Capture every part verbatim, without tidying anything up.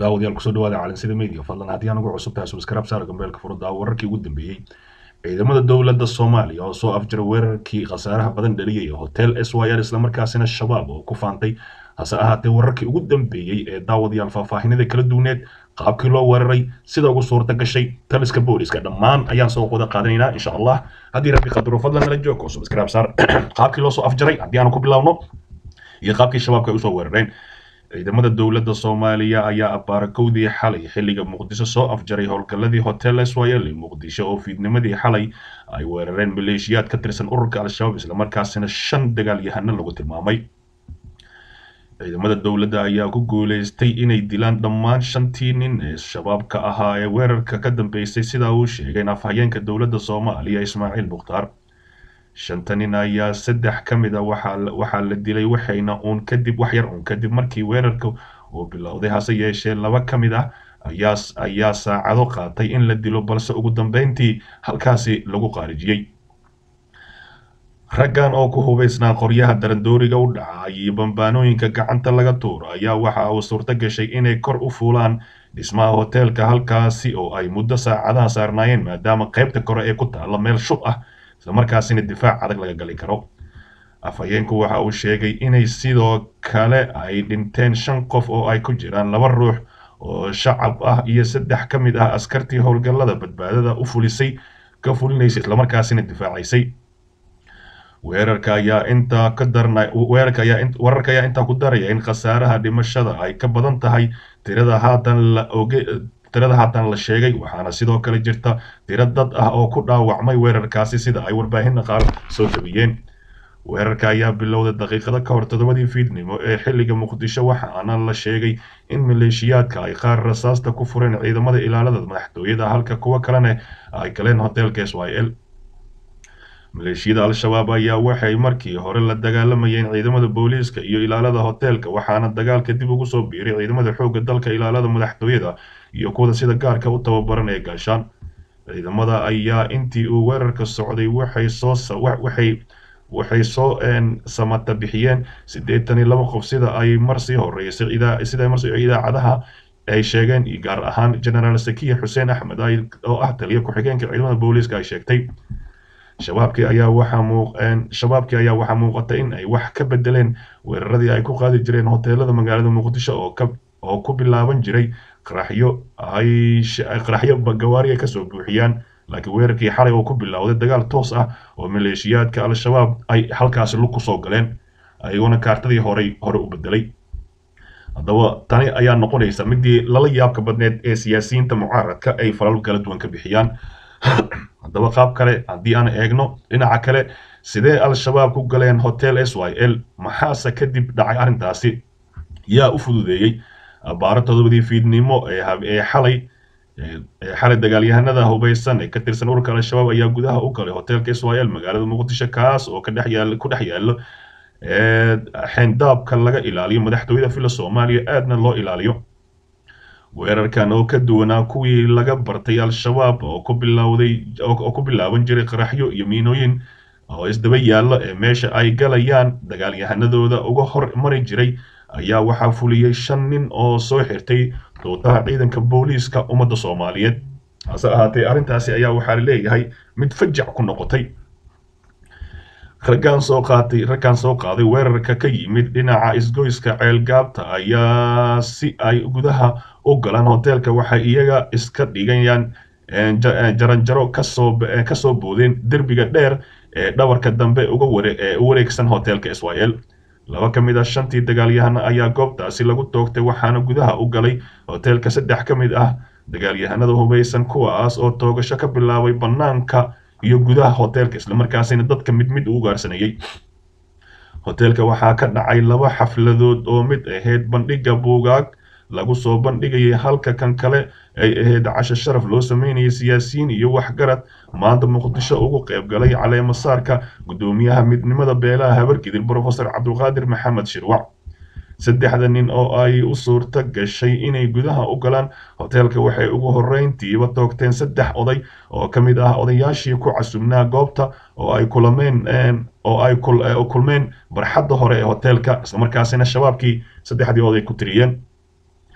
daawadayaal kusoo dhawaada caalamsida media fadlan haddii aan ugu cusub tahay subscribe saar gambeelka furada wararkii ugu dambeeyay ciidamada dowladda Soomaaliya oo soo afjaray weerarkii khasaaraha badan dhaliyay hotel S Y L isla markaasina shabaab oo ku faantay hase ahaatee wararkii ugu dambeeyay ee daawadayaal faahfaahinada kala duwaneed qaabkii loo weeraray sida ugu suurta gashay taliska booliska dhammaan ayaan soo wada qaadanaynaa insha Allah haddii rabbi qadaro fadlan nala joogo subscribe saar qaabkii loo soo afjaray haddii aan ku bilaawno iyo qaabkii shabaabka ay u soo weerareen ciidamada dowladda Soomaaliya ayaa abaarkowdii xalay xilliga Muqdisho soo afjaray howlgaladii hotel S Y L Muqdisho oo fiidnimadii xalay ay weerareen maleeshiyaad ka tirsan ururka al-shabaab isla markaasina shan dagaalyahano lagu tilmaamay ciidamada dowladda ayaa ku guuleystay inay dilaan dhammaan shantii nin ee shabaabka ahaa ee weerarka ka dambeysay sida uu sheegay afhayeenka dowladda Soomaaliya Ismaaciil Mukhtaar shanta nin ayaa saddex ka mid ah waxaa waxaa la dilay waxayna uun kadib wax yar uun kadib markii weerarka uu bilowday hase yeeshee laba ka mid ah ayaa ayaa saacado qaatay in la dilo balse ugu dambeyntii halkaasi lagu qaarijiyay raggan oo ku hubaysnaa qoryaha darandooriga u dhacay iyo bambaanooyinka gacanta laga tuuro ayaa waxa uu suurta gashay inay kor u fuulaan dhismaha hotelka halkaasi oo ay muddo saacadaha saarnaayeen maadaama qaybta kore ee ku taala meel shub ah isla markaasina difaac adag laga gali karo afhayeenku waxa uu sheegay inay sidoo kale ay dhinteen shan qof oo ay ku jiraan laba ruux oo shacab ah iyo saddex ka mid ah askartii howlgallada badbaadada u fulisay ka fulinaysay isla markaasina difaacaysay weerarka ayaa inta ka darnay weerarka ayaa wararka ayaa inta ku daraya in khasaaraha dhimashada ay ka badan tahay tirada haatan la ogay tirada haatan la sheegay waxaana sidoo kale jirta tiro dad ah oo ku dhaawacmay weerarkaasi sida ay warbaahinta qaar soo tabiyeen weerarka ayaa bilowday daqiiqada ka hor toddobadii fiidnimo ee xilliga Muqdisho waxaana la sheegay in maleeshiyaadka ay qaar rasaasta ku fureen ciidamada ilaalada madaxtooyada halka kuwa kalena ay galeen hotelka S Y L maleeshiyada al-shabaab ayaa waxay markii hore la dagaalamayeen ciidamada booliiska iyo ilaalada hotelka waxaana dagaalka dib ugu soo biiray ciidamada xoogga dalka ilaalada madaxtooyada iyo kuwa sida gaarka u tababaran ee gaashaan ciidamada ayaa intii uu weerarka socday waxay soo waxay waxay soo samata bixiyeen siddeetan iyo laba qof sida ay marsi horeysay sida marsi idaacadaha ay sheegeen gaar ahaan General Sakiya Xuseen Axmed oo ah taliye ku xigeenka ciidamada booliiska ay sheegtay shabaabkii ayaa waxa muuqan shabaabkii ayaa waxa muuqata in ay wax ka bedeleen weeraradii ay ku qaadi jireen hoteelada magaalada Muqdisho oo ka oo ku bilaaban jiray qaraxyo ay qaraxyo gawaari ka soo buuxiyaan laakiin weerarkii xalay oo ku bilowday dagaal toos ah oo maleeshiyaadka al-shabaab ay halkaas lug ku soo galeen ayaguna kaartadii hore hore u bedelay haddaba tani ayaa noqonaysa midii lala yaabka badneed ee siyaasiyiinta mucaaradka ay falal kala duwan ka bixiyaan haddaba qaab kale haddii aan eegno dhinaca kale sidee al-shabaab ku galeen hotel S Y L maxaase kadib dhacay arrintaasi yaa u fududeeyay abaaro toddobadii fiidnimo ee xalay ee xalay dagaalyahanada hubaysan ee ka tirsan ururka al-shabaab ayaa gudaha u galay hotelka S Y L magaalada Muqdisho kaas oo ka dhex yaal ku dhex yaalo ee xeyndaabka laga ilaaliyo madaxtooyada fila Soomaaliya aadna loo ilaaliyo weerarkan oo ka duwanaa kuwii laga bartay al-shabaab oo ku bilowday oo ku bilaaban jiray qaraxyo iyo miinooyin oo isdaba yaalo ee meesha ay galayaan dagaalyahanadooda uga hor mari jiray ayaa waxa fuliyay shan nin oo soo xirtay doodaha ciidanka booliiska ummadda Soomaaliyeed hase ahaatee arrintaasi ayaa waxa leeyahay mid fajac ku noqotay raggan soo qaatay raggan soo qaaday weerarka ka yimid dhinaca isgoyska ceelgaabta ayaa si ay gudaha u galaan hotelka waxa iyaga iska dhigayaan jaranjaro ka soo ka soo boodeen derbiga dheer ee dhabarka dambe uga wareegsan hotelka S Y L laba ka mid ah shantii dagaalyahano ayaa goobtaasi lagu toogtay waxaana gudaha u galay hotelka saddex ka mid ah dagaalyahanada hubaysan kuwaas oo toogasho ka bilaabay banaanka iyo gudaha hotelka isla markaasina dadka mid mid u gaarsanayay hotelka waxaa ka dhacay laba xafladood oo mid ahayd bandhiga buugaag lagu soo bandhigay halka kan kale ay ahayd casho sharaf loo sameeyay siyaasiyiin iyo waxgarad maanta Muqdisho ugu qayb galay caleema saarka gudoomiyaha midnimada beelaha Habarkidir Professor Cabdulqaadir Maxamed Shirwac saddexda nin oo ay u suurta gashay inay gudaha u galaan hotelka waxay ugu horeyntiiba toogteen saddex oday oo ka mid ah odayaashii ku casubnaa goobta oo ay kulameen oo ay kulmeen barxadda hore ee hotelka isla markaasina shabaabkii saddexdii oday ku tiriyeen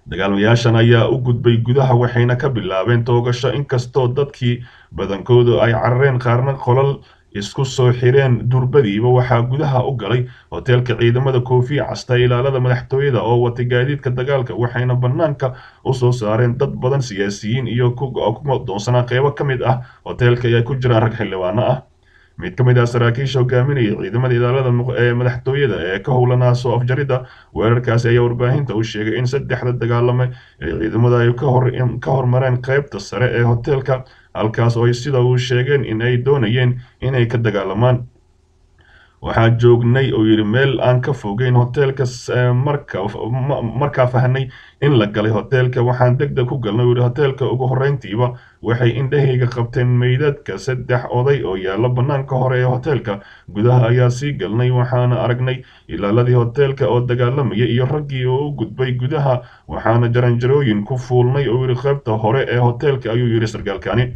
dagaalamayaashan ayaa u gudbay gudaha waxayna ka bilaabeen toogasho inkastoo dadkii badankoodu ay carareen qaarna qolal isku soo xireen durbadiiba waxaa gudaha u galay hoteelka ciidamada koofi casta ilaalada madaxtooyada oo watay gaadiidka dagaalka waxayna bannaanka u soo saareen dad badan siyaasiyiin iyo kuwa doonsanaa qeybo ka mid ah hoteelka ay ku jiraan rag xildhibaano ah mid ka mid ah saraakiisha hogaaminaya ciidamada ilaalada ee madaxtooyada ee ka howlanaa soo afjaridda weerarkaasi ayaa warbaahinta u sheegay in saddexda dagaalame ee ciidamada ay ka hor ka hormareen qaybta sare ee hoteelka halkaas oo ay sida uu sheegeen in ay doonayeen inay ka dagaalamaan waxaa joognay oo yidhi meel aan ka fogeyn hoteelka marka markaa fahnay in la galay hoteelka waxaan degdeg ku galnay yidhi hoteelka ugu horreyntiiba waxay indhahayga qabteen meydadka saddex oday oo yaalla bannaanka hore ee hoteelka gudaha ayaa sii galnay waxaana aragnay ilaaladii hoteelka oo dagaalamaya iyo raggii oo u gudbay gudaha waxaana jaranjarooyin ku fuulnay oo yidhi qaybta hore ee hoteelka ayuu yidhi sargaalkani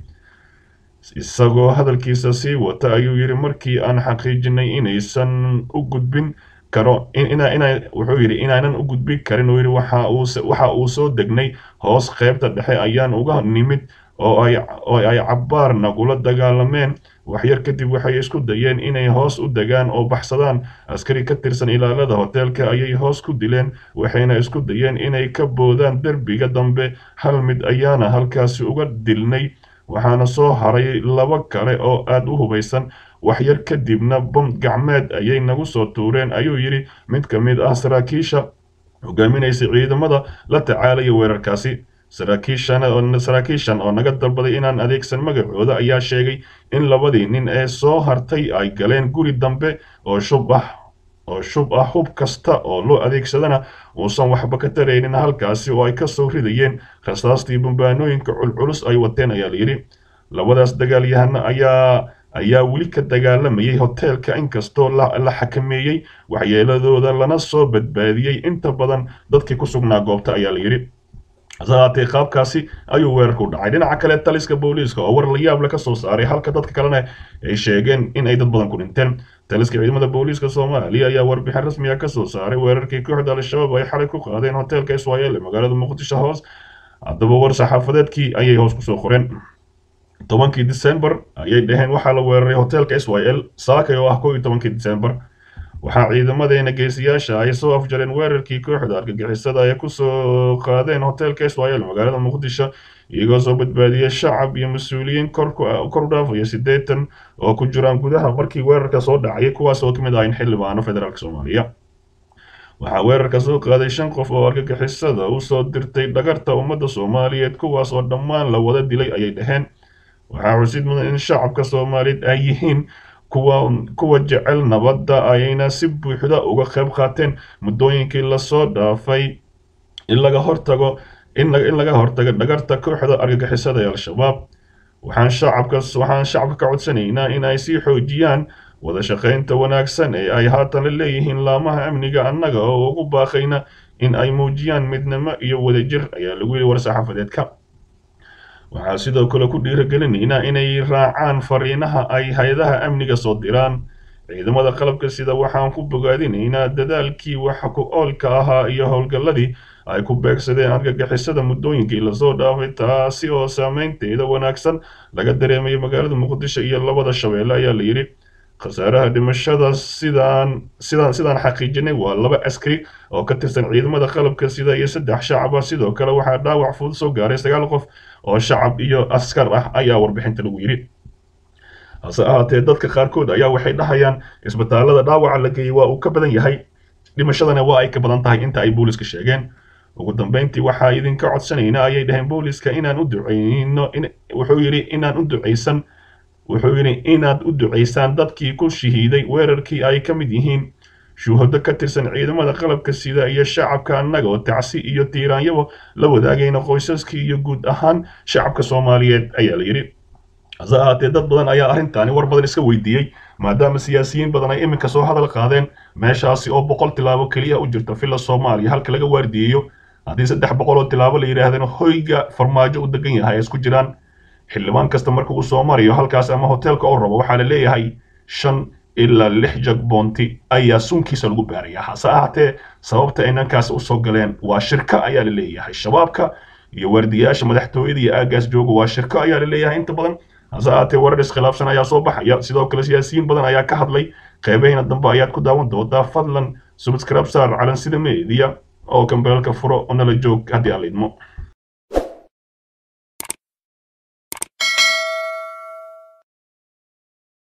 isagoo hadalkiisa sii wata ayuu yidhi markii aan xaqiijinay inaysan u gudbin karo wuxuu yidhi inaanan u gudbin karin oo yidhi waxa uu soo degnay hoos qaybta dhexe ayaan uga nimid oo ay cabbaar nagula dagaalameen waxyar kadib waxay isku dayeen inay hoos u degaan oo baxsadaan askari ka tirsan ilaalada hoteelka ayay hoos ku dileen waxayna isku dayeen inay ka boodaan derbiga dambe hal mid ayaana halkaasi uga dilnay waxaana soo haray laba kale oo aad u hubaysan waxyar kadibna bom gacmeed ayay nagu soo tuureen ayuu yidhi mid ka mid ah saraakiisha hogaaminaysa ciidamada la tacaalaya weerarkaasi saraakiishan oo naga dalbaday inaan adeegsan magacooda ayaa sheegay in labadii nin ee soo hartay ay galeen guri dambe oo shub ah oo shub ah hub kasta oo loo adeegsadana uusan waxba ka taraynin halkaasi oo ay ka soo ridayeen rasaastii bambaanooyinka culculus ay wateen ayaa layidhi labadaas dagaalyahana ayaa ayaa weli ka dagaalamayay hoteelka inkastoo la xakameeyey waxyeeladooda lana soo badbaadiyey inta badan dadkii ku sugnaa goobta ayaa layidhi hasaatee qaabkaasi ayuu weerarku dhacay dhinaca kale taliska booliiska oo war la yaab leh ka soo saaray halka dadka kalena ay sheegeen in ay dad badan ku dhinteen taliska ciidamada booliiska Soomaaliya ayaa warbixin rasmi ah ka soo saaray weerarkii kooxda al-shabaab ay xalay ku qaadeen hoteelka Iswaayeel ee magaalada Muqdisho hoos haddaba war saxaafadeedkii ayay hoos ku soo qoreen tobankii December ayay dhaheen waxaa la weeraray hoteelka Iswaayeel saakay oo ah kow iyo tobankii December waxaa ciidamadeena geesiyaasha ay soo afjareen weerarkii kooxda argagixisada ay ku soo qaadeen hoteelka Iswaayeel magaalada Muqdisho iyagoo soo badbaadiyay shacab iyo mas'uuliyiin kor kor dhaafaya siddeetan oo ku jiraan gudaha markii weerarka soo dhacay kuwaas oo kamid ah in xildhibaano federaalka Soomaaliya waxaa weerarka soo qaaday shan qof oo argagixisada u soo dirtay dhagarta ummadda Soomaaliyeed kuwaas oo dhammaan la wada dilay ayay dhaheen waxaa xusid mudan in shacabka Soomaaliyeed ay yihiin kuwa kuwa jecel nabadda ayayna si buuxda uga qayb qaateen muddooyinkii la soo dhaafay in laga hortago in laga hortago dhagarta kooxda argagixisada ee al-shabaab waxaan shacabka waxaan shacabka ka codsanaynaa in ay sii xoojiyaan wada shaqaynta wanaagsan ee ay haatan la leeyihiin laamaha amniga annaga oo ugu baaqayna in ay muujiyaan midnimo iyo wadajir ayaa lagu yidhi war saxaafadeedka waxaa sidoo kale ku dhiirigelinaynaa inay raacaan fariinaha ay hay-adaha amniga soo diraan ciidamada qalabka sida waxaan ku bogaadinaynaa dadaalkii waxa ku oolka ahaa iyo howlgalladii ay ku beegsadeen argagixisada muddooyinkii lasoo dhaafay taasi oo saameynteeda wanaagsan laga dareemay magaalada Muqdisho iyo labada Shabeelle ayaa la yidhi khasaaraha dhimashada sidaan sidaan sidaan xaqiijinay waa laba askari oo ka tirsan ciidamada qalabka sida iyo saddex shacab ah sidoo kale waxaa dhaawac fudud soo gaaray sagaal qof oo shacab iyo askar ah ayaa warbixinta lagu yidhi hase ahaatee dadka qaarkood ayaa waxay dhahayaan isbitaalada dhaawaca la geeyey waa uu ka badan yahay dhimashadana waa ay ka badan tahay inta ay booliska sheegeen ugu dambeyntii waxaa idinka codsanaynaa ayay dhaheen booliska inaan u duceyno wuxuu yidhi inaan u duceysan wuxuu yidhi inaad u duceysaan dadkii ku shahiiday weerarkii ay ka mid yihiin shuhado ka tirsan ciidamada qalabka sida iyo shacabka annaga oo tacsi iyo tiiraanyabo la wadaagayna qoysaskii iyo guud ahaan shacabka Soomaaliyeed ayaa la yidhi hase ahaatee dad badan ayaa arrintaani war badan iska weydiiyey maadaama siyaasiyiin badan ay iminka soo hadal qaadeen meeshaasi oo boqol tilaabo keliya u jirta filla Soomaaliya halka laga waardiyeeyo haddii saddex boqol oo tilaabo la yidhaahdeen hoyga farmaajo u degan yahay ay isku jiraan xildhibaan kasta marka uu soo marayo halkaas ama hoteelka oo rabo waxaa la leeyahay shan ilaa lix jagboonti ayaa sunkiisa lagu baaraya hase ahaatee sababta ay ninkaas u soo galeen waa shirka ayaa la leeyahay shabaabka iyo waardiyaasha madaxtooyada iyo aagaas jooga waa shirka ayaa la leeyahay inta badan hase ahaatee warar iskhilaafsan ayaa soo baxaya sidoo kale siyaasiyiin badan ayaa ka hadlay qeybaheena dambe ayaad ku daawan doontaa fadlan subscribe saar calansida media oo kambeelka furo oo nala joog haddii aan la idmo